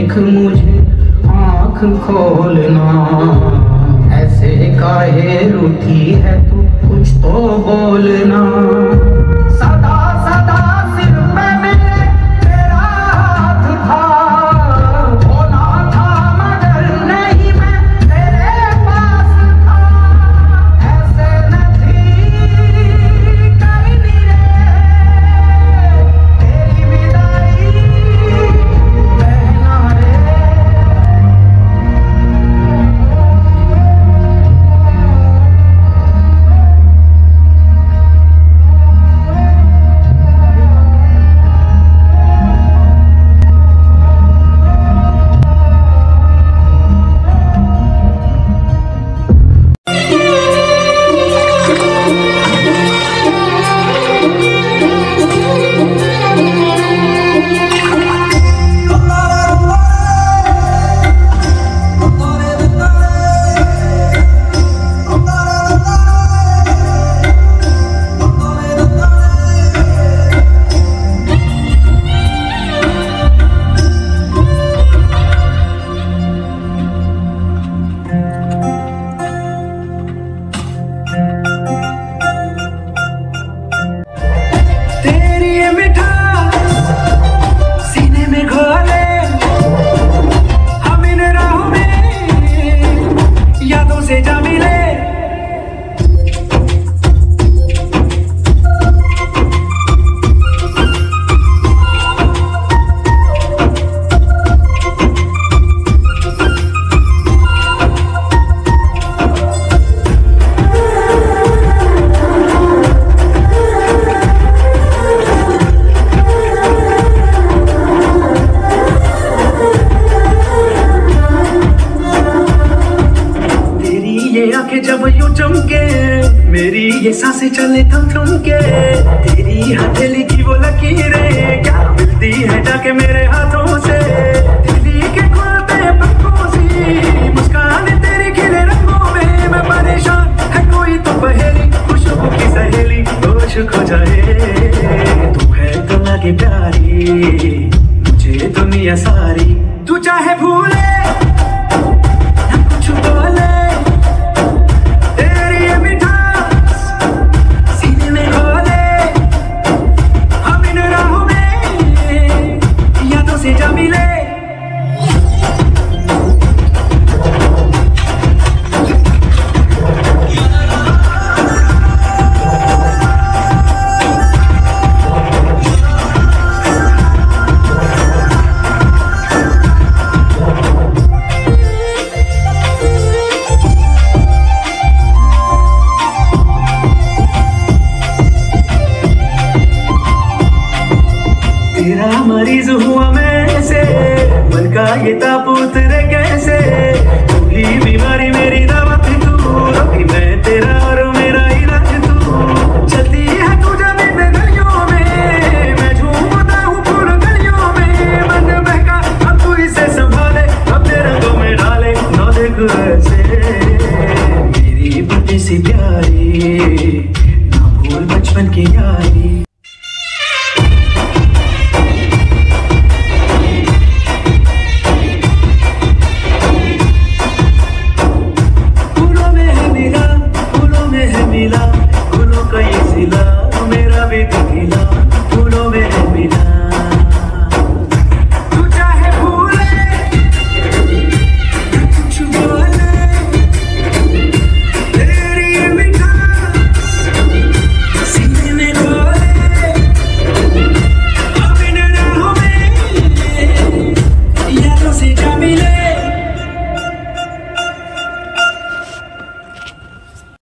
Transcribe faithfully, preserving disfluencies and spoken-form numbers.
देख मुझे आँख खोलना, ऐसे काहे रूठी है तू, कुछ तो बोलना। सदा सदा सिर पे मेरे तेरा हाथ था, होना था मगर नहीं मैं तेरे पास था। ऐसे नहीं करनी रे तेरी विदाई कहना रे। जब यूं चमके मेरी ये सांसें चले थम थम के, तेरी हथेली की वो लकीरें क्या मिलती है जाके मेरे हाथों से। दिल्ली के खुलते पक्कों सी मुस्कान तेरी खिले रंगों में, मैं परेशान है कोई तो पहेली, खुशबू की सहेली होश खो जाए। तू है तो लगे प्यारी मुझे दुनिया सारी, तू चाहे भूले ना कुछ बोले, मरीज हुआ मैं से मन का ये ताप उतरे कैसे, तू ही बीमारी मेरी दवा थी, तू अभी मैं तेरा और